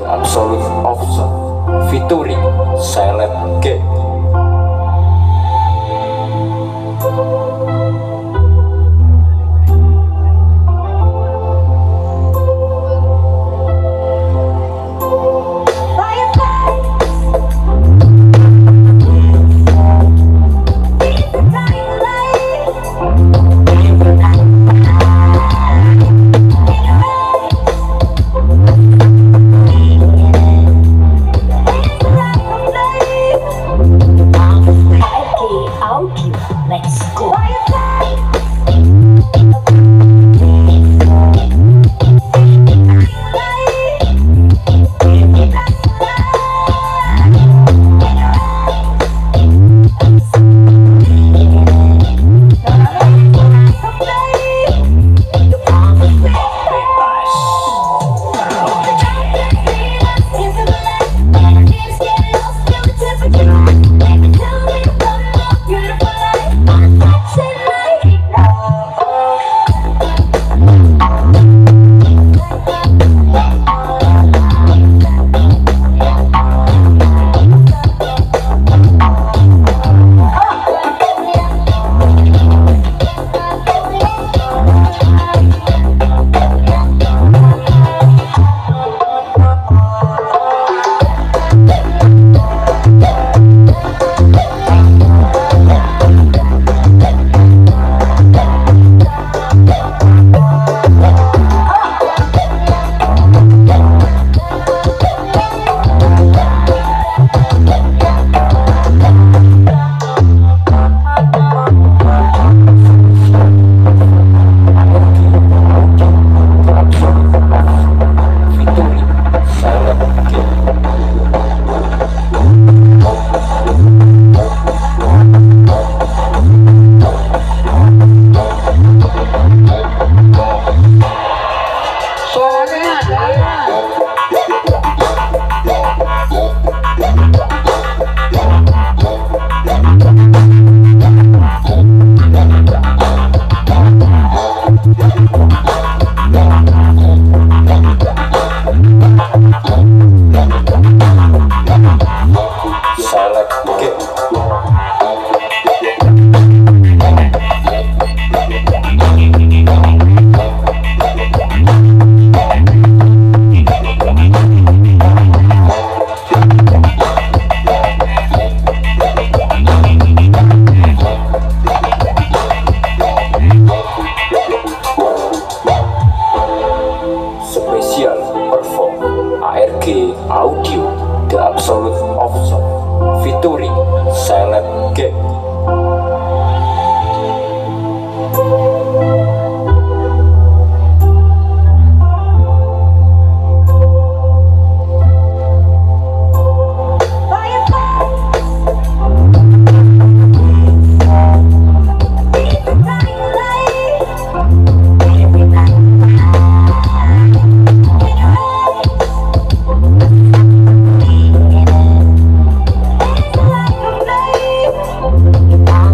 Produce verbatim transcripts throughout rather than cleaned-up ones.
Absolute Option featuring Silent Game. Let's go. Special perform A R G Audio The Absolute Option featuring Silent Game. Bye.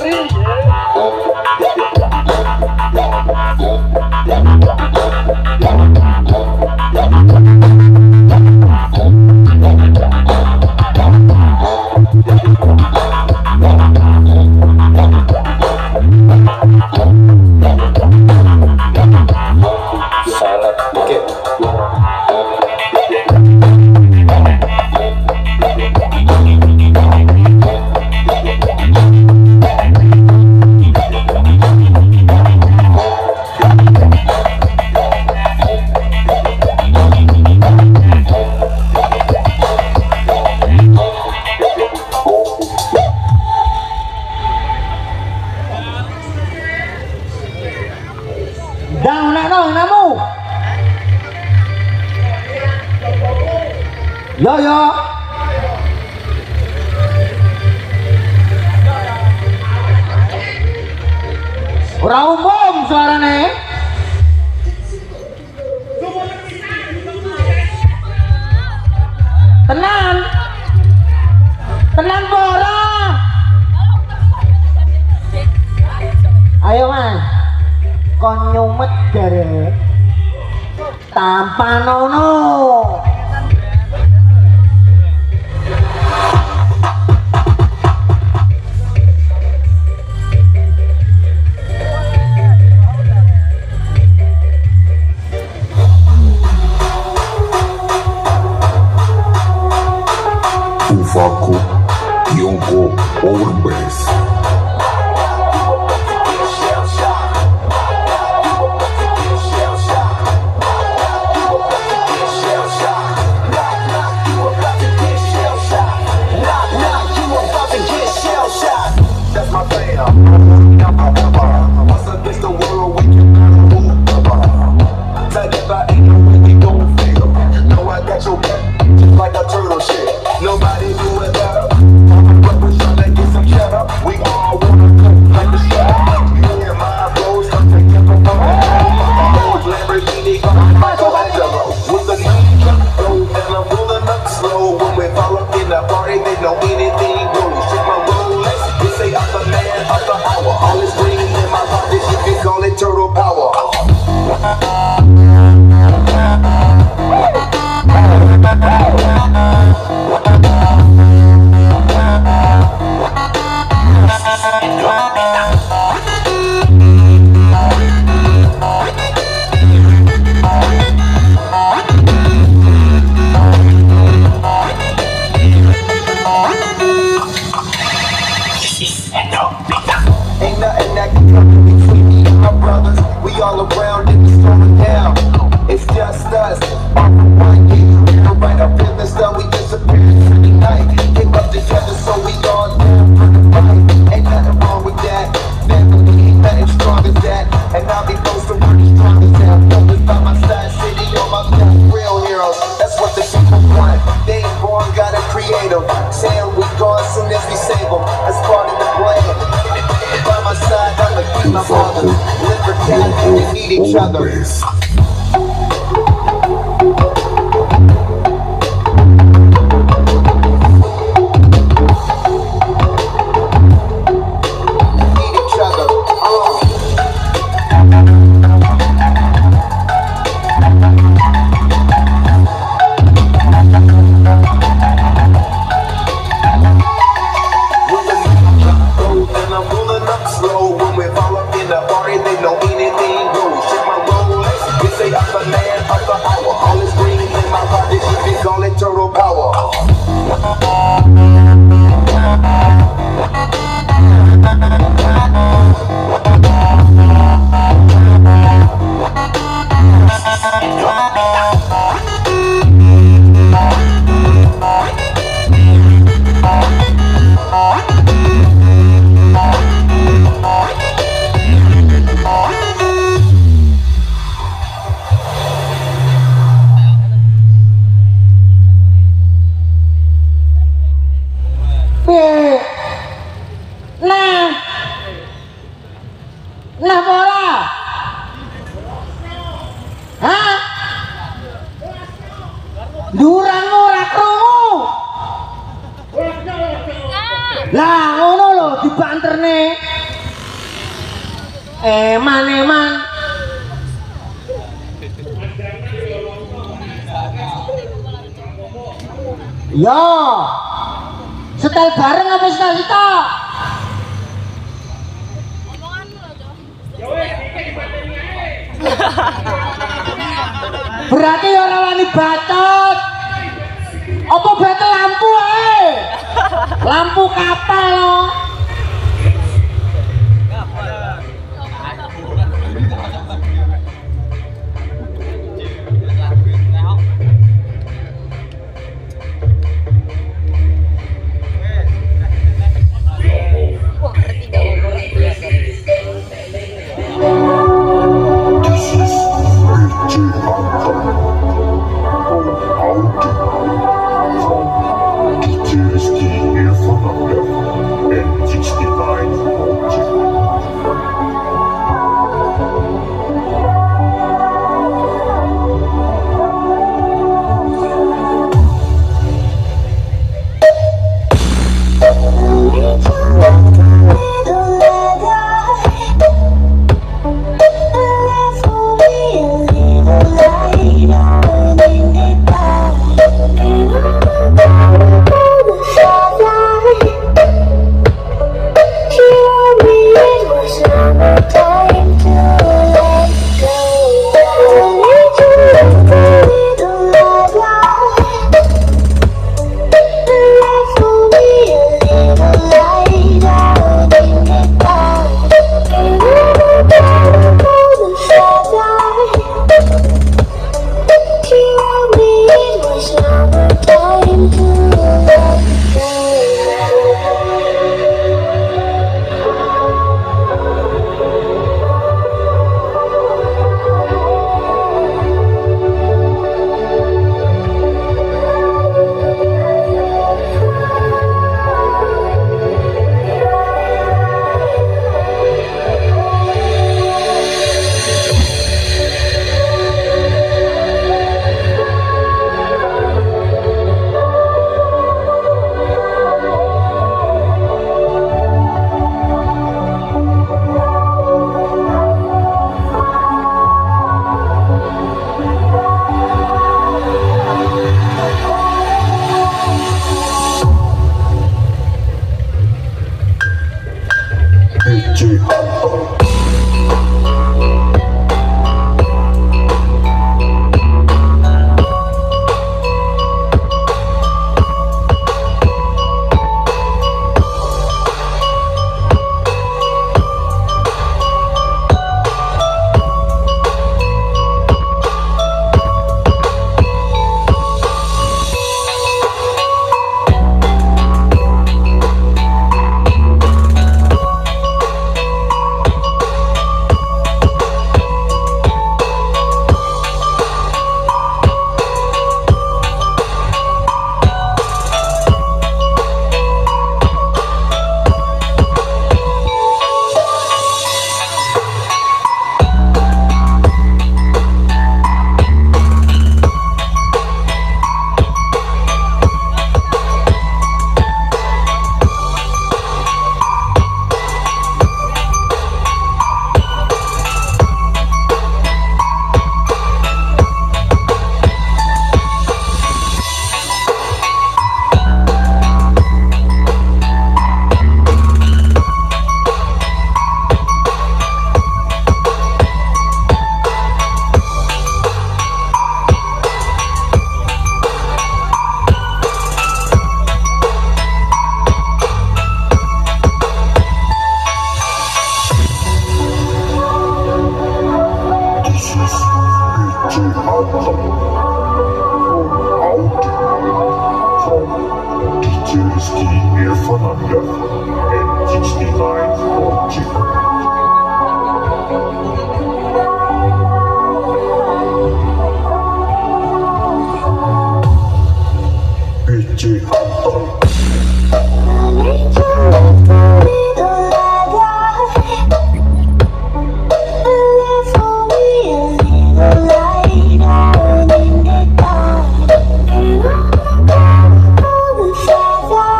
Yo yo. Ora umum suarane. Tenan. Tenan ora? Ayo Mas. Kon nyumet jare. Tampanono. Tufaku Yonko Overbass. That's my fam. What's against the world? We cannot move. Tell you about ain't no way we gon' fail. Know I got your back, just like a turtle shell. Nobody do it better. But we're trying to get some cheddar. We all wanna cook like the chef. Me and my bros come together from the old Lamborghini, Michelangelo. With the new truck road, and I'm rolling up slow. When we fall up in the party, they know anything goes. Shake my Rolex, they say I'm the man of the hour. All this green in my pocket, you can call it turtle power. Ain't nothing that can come between me and my brothers. We all around and it's going down. It's just us. All for one year, right up in the sun, we disappeared every night. Came up together, so we all down for the fight. Ain't nothing wrong with that. Family ain't nothing strong as that. And I'll be posted where the strongest at. Always by my side, city on my back. Real heroes, that's what the people want. They ain't born, gotta create them. Saying we gone soon as we save them. That's part of the plan. By my side, I'ma keep my brother. Live for death, and we need each other. Turtle power. Nah, nah bola, hah? Durang ora krungu. Lah ngono lho dibanterne. Eman eman. Yo, setel bareng apa setel-setel? Berarti orang wani bacot. Apa betul lampu eh? Lampu kapal lo.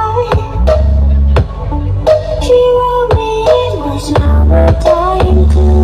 Time to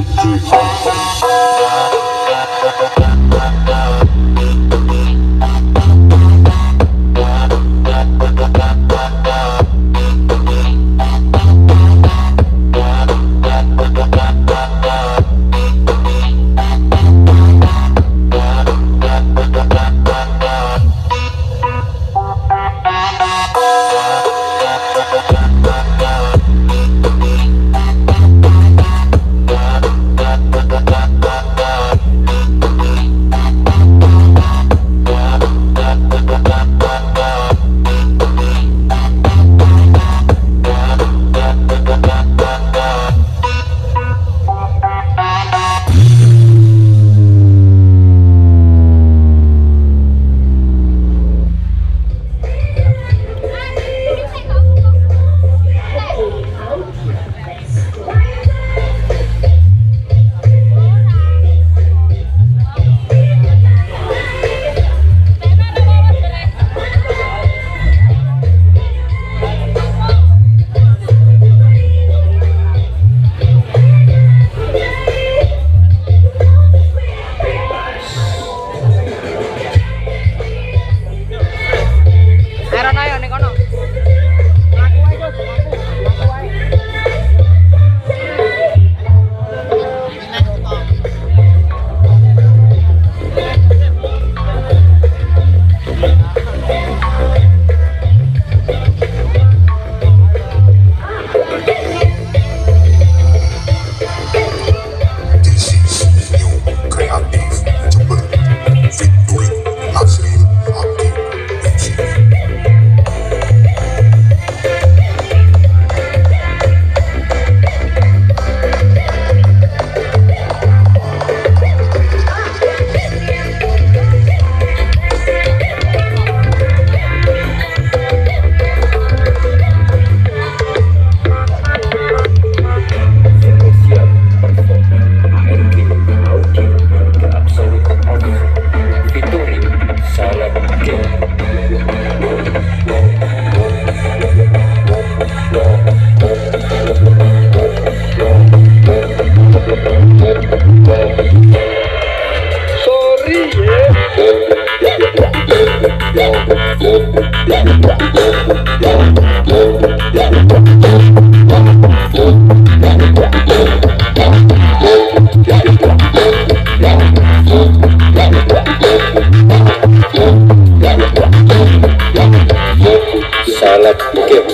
Salad game.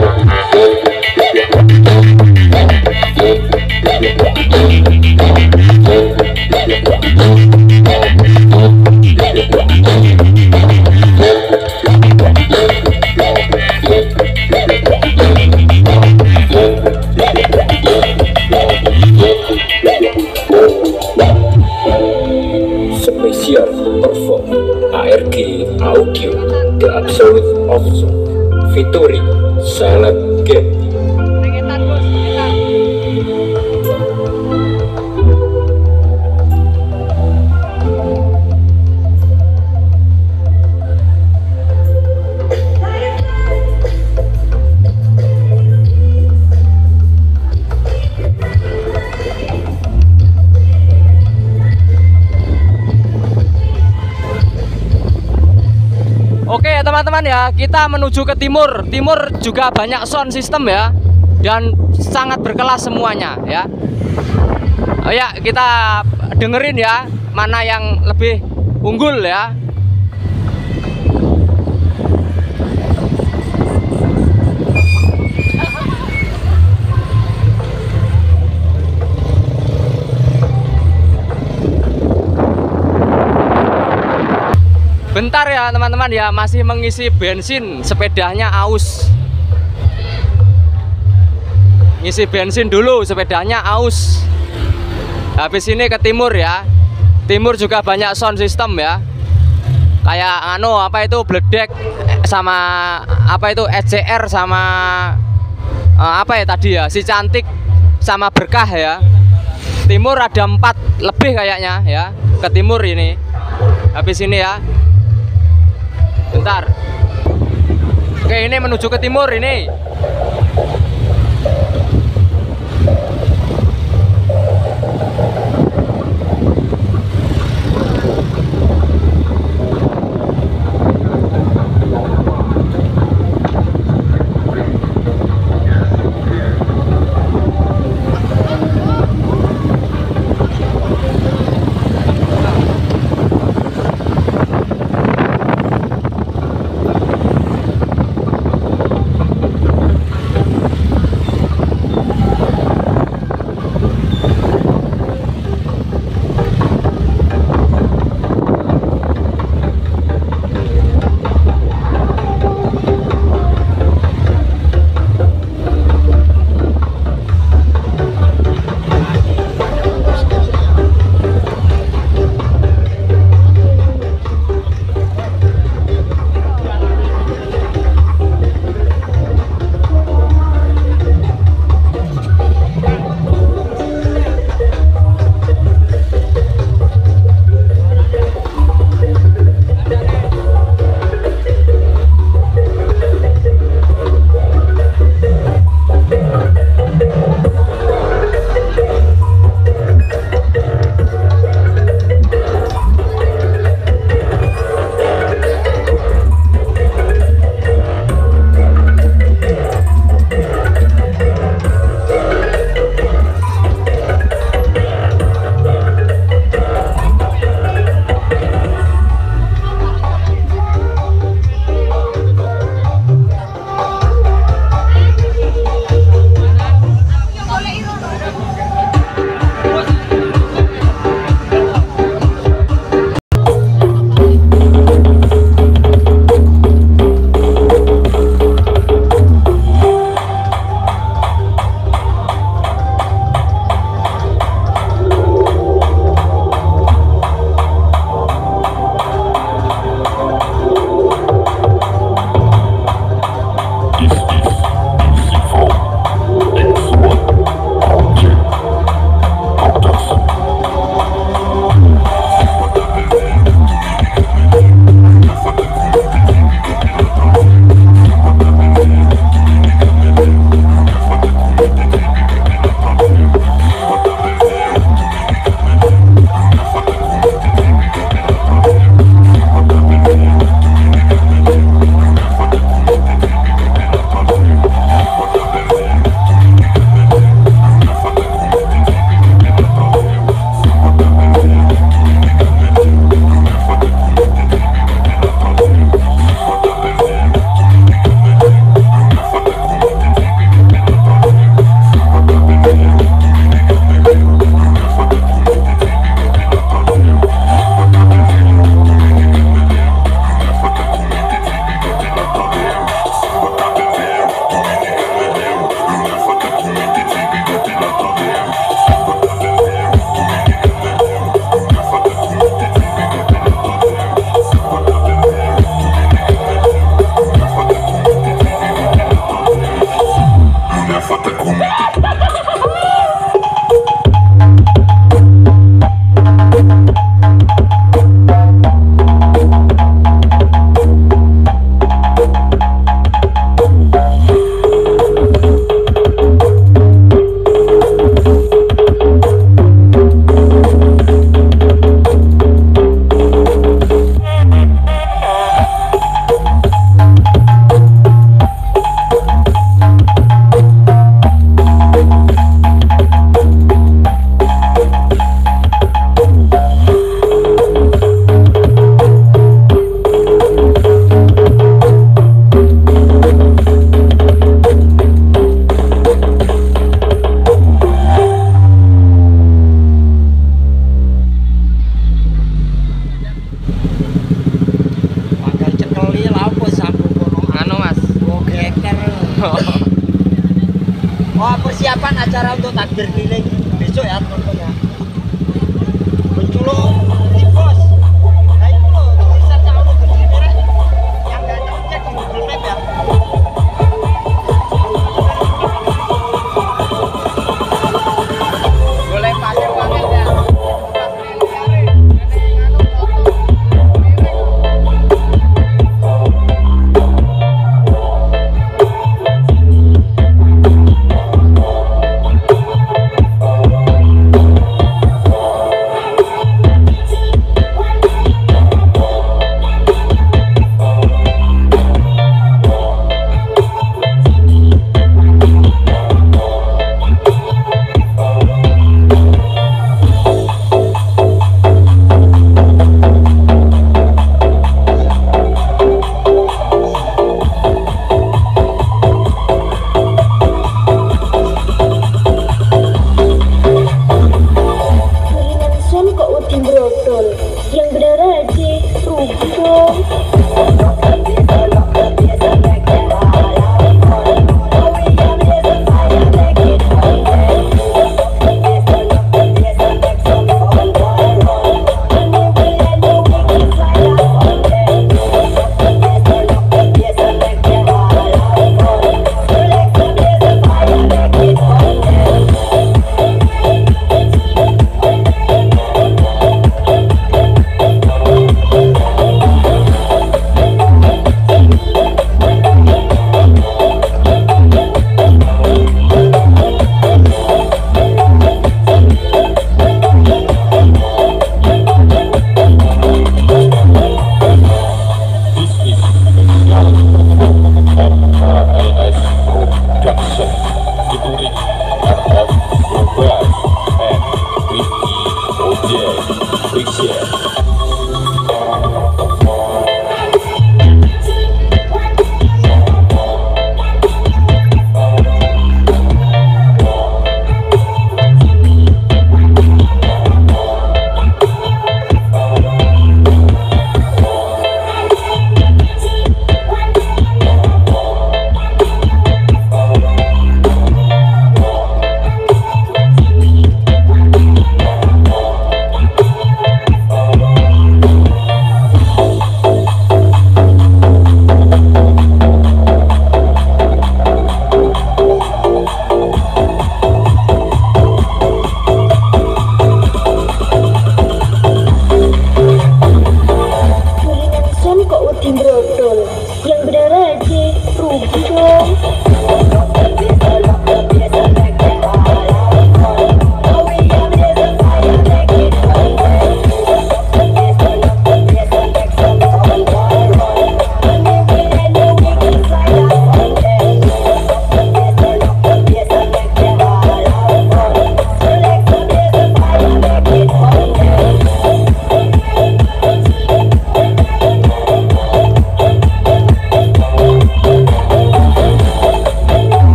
Spesial perform A R G Audio The Absolute Option featuring Salad Game. Oke ya teman-teman ya, kita menuju ke timur. Timur juga banyak sound system ya, dan sangat berkelas semuanya ya. Oh ya, kita dengerin ya mana yang lebih unggul ya. Bentar ya teman-teman ya, masih mengisi bensin, sepedanya aus. Ngisi bensin dulu, sepedanya aus. Habis ini ke timur ya. Timur juga banyak sound system ya. Kayak anu apa itu Bledek sama apa itu S C R sama uh, apa ya tadi ya, Si Cantik sama Berkah ya. Timur ada empat lebih kayaknya ya, ke timur ini. Habis ini ya. Bentar. Oke, ini menuju ke timur ini. takbir keliling besok ya teman-teman ya. Menculuk di bos. Nah itu loh, bisa tahu loh begini merah. Yang nggak tahu cek di Google Map ya. Boleh pakai banget ya. Yang bener aja, rugi dong.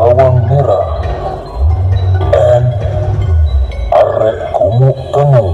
bawang merah, and arek gumuk tenung.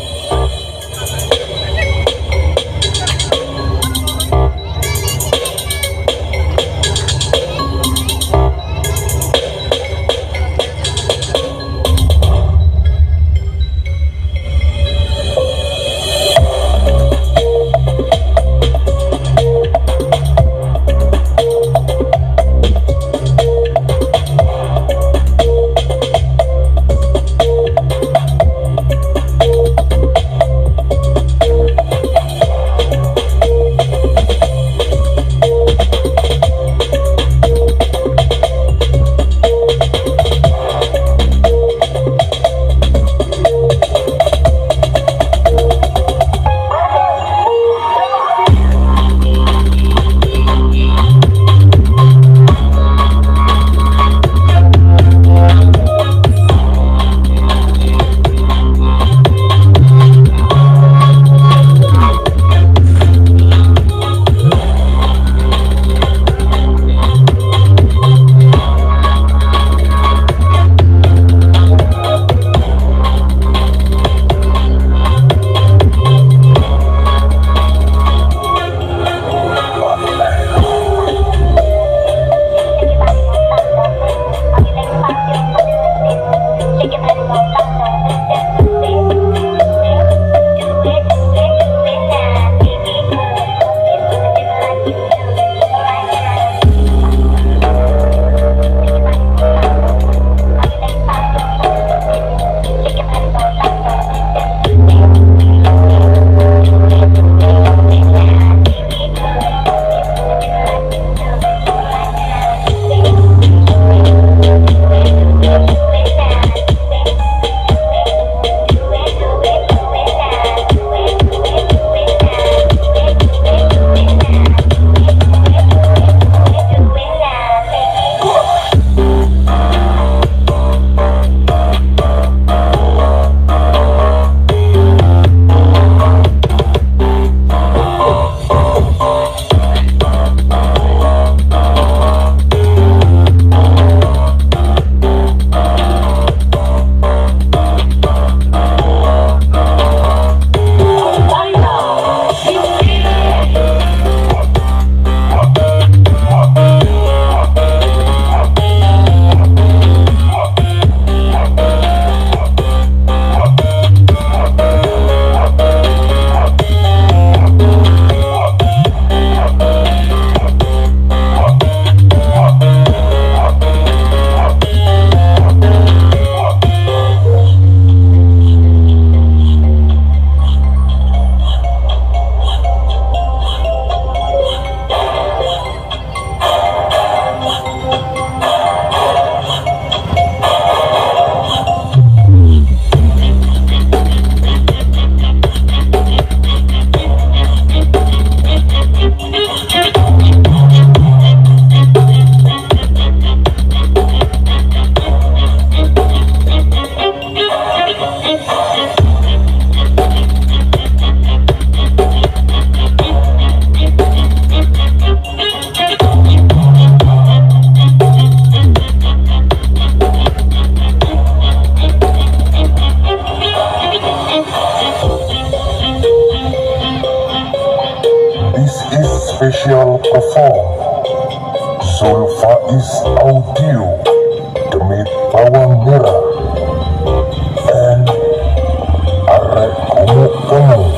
Special perform Zulfaiz Audio demi bawang merah and arek gumuk tenung.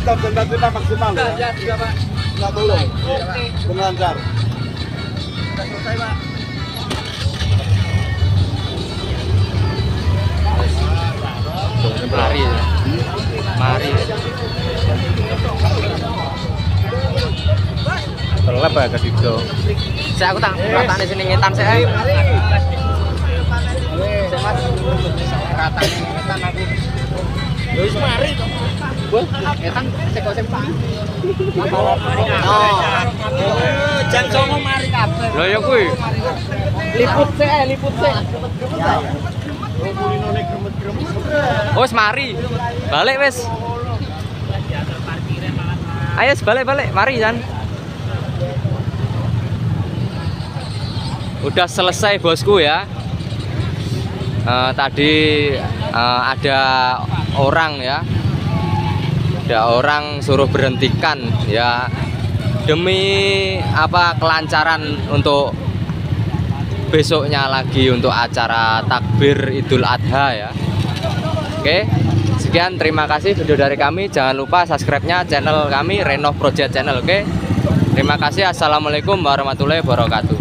kita denda kita maksimal ya. Nggak tolong. Lancar. Selesai, Pak. Mari, mari. Telep ya ketiga. Saya aku tak ratane sini ngetan saya. Ratane ngetan aku. Wis mari to. Wah, ngetan seko sempak. Oh. Jam songo mari kabeh. Lho ya kuwi. Liput sik, liput sik. Wes mari. Balik wes. Ayo balik-balik, mari Jan. Udah selesai bosku ya. Uh, tadi uh, ada orang ya. Ada orang suruh berhentikan ya. Demi apa kelancaran untuk besoknya lagi untuk acara takbir Idul Adha ya. Oke, sekian, terima kasih video dari kami. Jangan lupa subscribe-nya channel kami Renov Project Channel. Oke, terima kasih. Assalamualaikum warahmatullahi wabarakatuh.